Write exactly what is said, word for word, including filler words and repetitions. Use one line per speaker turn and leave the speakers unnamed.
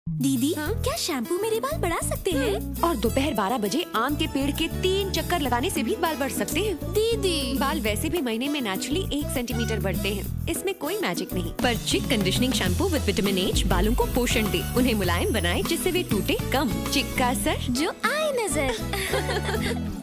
दीदी, हाँ? क्या शैम्पू मेरे बाल बढ़ा सकते हैं?
और दोपहर बारह बजे आम के पेड़ के तीन चक्कर लगाने से भी बाल बढ़ सकते हैं।
दीदी,
बाल वैसे भी महीने में नेचुरली एक सेंटीमीटर बढ़ते हैं, इसमें कोई मैजिक नहीं। पर Chik conditioning shampoo with vitamin H बालों को पोषण दे, उन्हें मुलायम बनाए जिससे वे टूटे कम। चिक का असर
जो आए नजर।